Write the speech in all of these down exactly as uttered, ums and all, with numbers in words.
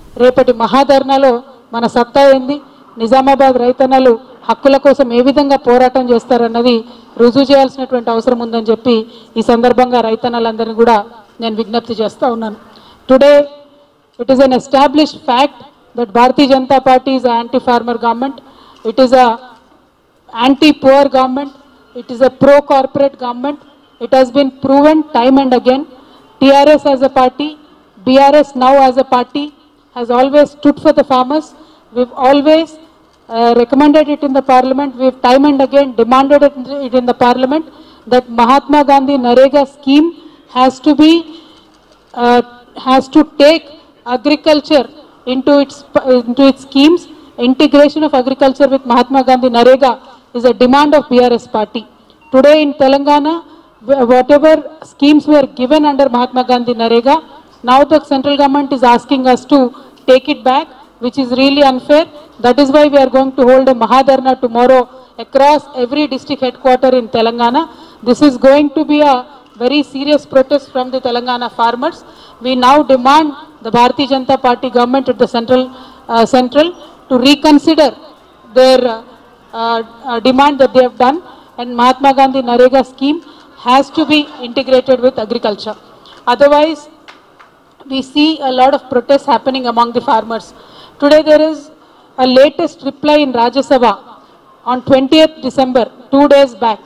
రేపటి మహాధర్నాలో మన సత్తా ఏంది, నిజామాబాద్ రైతన్నలు హక్కుల కోసం ఏ విధంగా పోరాటం చేస్తారన్నది రుజువు చేయాల్సినటువంటి అవసరం ఉందని చెప్పి ఈ సందర్భంగా రైతన్నలందరినీ కూడా నేను విజ్ఞప్తి చేస్తూ ఉన్నాను. Today it is an established fact that Bharatiya Janata Party is an anti-farmer government. It is a anti-poor government. It is a pro-corporate government. It has been proven time and again. T R S as a party, B R S now as a party has always stood for the farmers. We've always uh, recommended it in the parliament. We've time and again demanded it in the parliament that Mahatma Gandhi Narega scheme has to be, uh, has to take agriculture into its into its schemes. Integration of agriculture with Mahatma Gandhi Narega is a demand of B R S party. Today in Telangana, whatever schemes were given under Mahatma Gandhi Narega, now the central government is asking us to take it back, which is really unfair. That is why we are going to hold a Mahadharna tomorrow across every district headquarter in Telangana. This is going to be a very serious protest from the Telangana farmers. We now demand the Bharatiya Janata Party government at the central uh, central to reconsider their uh, uh, demand that they have done, and Mahatma Gandhi Narega scheme has to be integrated with agriculture. Otherwise, we see a lot of protests happening among the farmers. Today there is a latest reply in Rajya Sabha on twentieth December, two days back.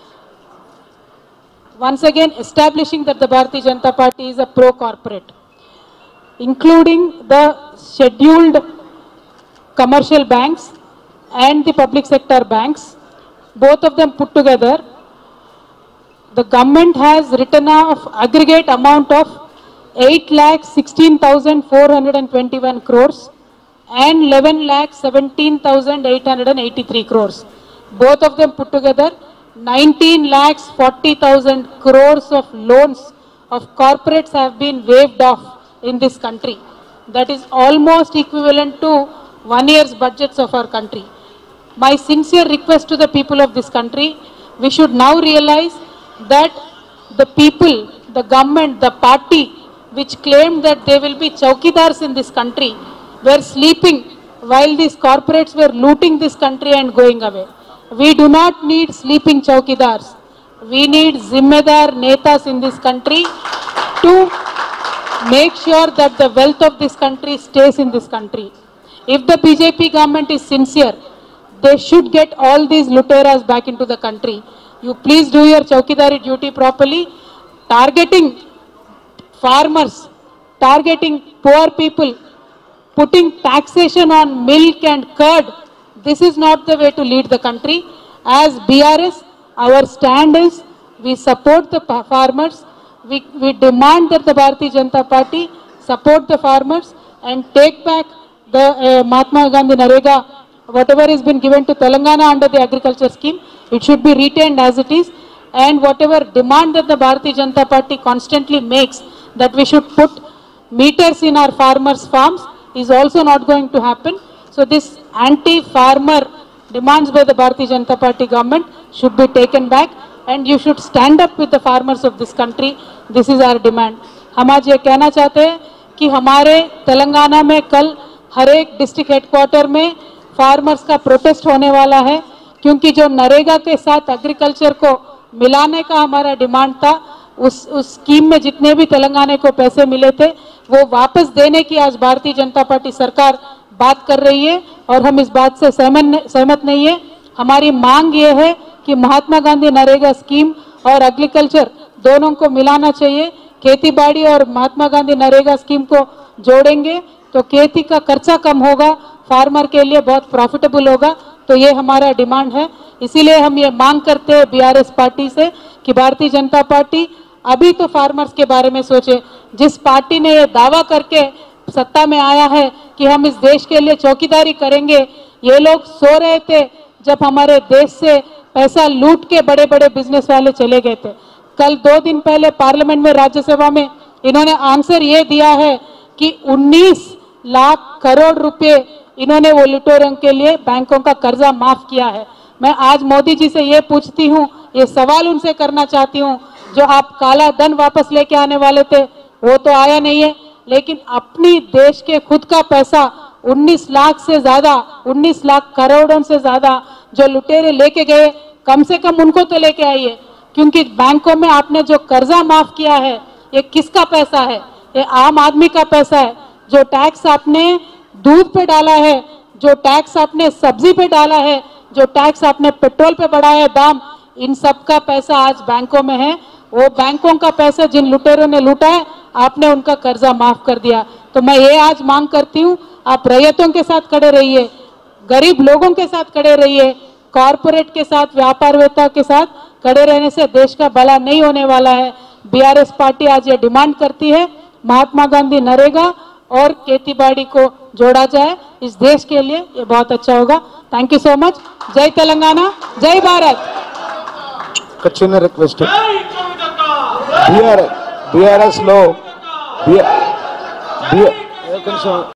Once again establishing that the Bharatiya Janata Party is a pro-corporate, including the scheduled commercial banks and the public sector banks, both of them put together. The government has written off aggregate amount of eight lakh sixteen thousand four hundred twenty-one crores and eleven lakh seventeen thousand eight hundred eighty-three crores. Both of them put together nineteen lakhs forty thousand crores of loans of corporates have been waived off in this country. That is almost equivalent to one year's budgets of our country. My sincere request to the people of this country, we should now realize that the people, the government, the party which claimed that they will be chowkidars in this country were sleeping while these corporates were looting this country and going away. We do not need sleeping chowkidars. We need zimmedar netas in this country to make sure that the wealth of this country stays in this country. If the B J P government is sincere, they should get all these luteras back into the country. You please do your chowkidari duty properly, targeting farmers, targeting poor people, putting taxation on milk and curd. This is not the way to lead the country. As B R S, our stand is we support the farmers. We, we demand that the Bharatiya Janata Party support the farmers and take back the uh, Mahatma Gandhi Narega, whatever has been given to Telangana under the agriculture scheme, it should be retained as it is. And whatever demand that the Bharatiya Janata Party constantly makes, that we should put meters in our farmers' farms, is also not going to happen. So this anti-farmer demands by the Bharatiya Janata Party government should be taken back, and you should stand up with the farmers of this country. This is our demand. हम आज ये कहना चाहते हैं कि हमारे तेलंगाना में कल हर एक डिस्ट्रिक्ट हेडक्वार्टर में फार्मर्स का प्रोटेस्ट होने वाला है, क्योंकि जो नरेगा के साथ एग्रीकल्चर को मिलाने का हमारा डिमांड था, उस उस स्कीम में जितने भी तेलंगाना को पैसे मिले थे वो वापस देने की आज भारतीय जनता पार्टी सरकार बात कर रही है, और हम इस बात से सहमत सहमत नहीं है. हमारी मांग ये है कि महात्मा गांधी नरेगा स्कीम और एग्रीकल्चर दोनों को मिलाना चाहिए. खेती बाड़ी और महात्मा गांधी नरेगा स्कीम को जोड़ेंगे तो खेती का खर्चा कम होगा, फार्मर के लिए बहुत प्रॉफिटेबल होगा. तो ये हमारा डिमांड है. इसीलिए हम ये मांग करते हैं बीआरएस पार्टी से कि भारतीय जनता पार्टी अभी तो फार्मर्स के बारे में सोचे. जिस पार्टी ने ये दावा करके सत्ता में आया है कि हम इस देश के लिए चौकीदारी करेंगे, ये लोग सो रहे थे जब हमारे देश से पैसा लूट के बड़े बड़े बिजनेस वाले चले गए थे. कल दो दिन पहले पार्लियामेंट में राज्यसभा में इन्होंने आंसर ये दिया है कि उन्नीस लाख करोड़ रुपए इन्होंने वो लुटेरों के लिए बैंकों का कर्जा माफ किया है. मैं आज मोदी जी से ये पूछती हूँ, ये सवाल उनसे करना चाहती हूँ, जो आप काला धन वापस लेके आने वाले थे वो तो आया नहीं है, लेकिन अपनी देश के खुद का पैसा उन्नीस लाख से ज्यादा, उन्नीस लाख करोड़ों से ज्यादा जो लुटेरे लेके गए, कम से कम उनको तो लेके आइए, क्योंकि बैंकों में आपने जो कर्जा माफ किया है ये किसका पैसा है? ये आम आदमी का पैसा है। जो टैक्स आपने दूध पे डाला है, जो टैक्स आपने सब्जी पे डाला है, जो टैक्स आपने पेट्रोल पे बढ़ाया है दाम, इन सब का पैसा आज बैंकों में है। वो बैंकों का पैसा जिन लुटेरों ने लूटा है, आपने उनका कर्जा माफ कर दिया। तो मैं ये आज मांग करती हूँ, आप रैयतों के साथ खड़े रहिए, गरीब लोगों के साथ खड़े रहिए, कॉरपोरेट के साथ, व्यापारवेत्ता के साथ खड़े रहने से देश का भला नहीं होने वाला है। बीआरएस पार्टी आज ये डिमांड करती है, महात्मा गांधी नरेगा और खेतीबाड़ी को जोड़ा जाए, इस देश के लिए ये बहुत अच्छा होगा। Thank you so much. जय तेलंगाना, जय भारत। చిన్న రిక్వెస్ట్, బిఆర్ బిఆర్ఎస్ లో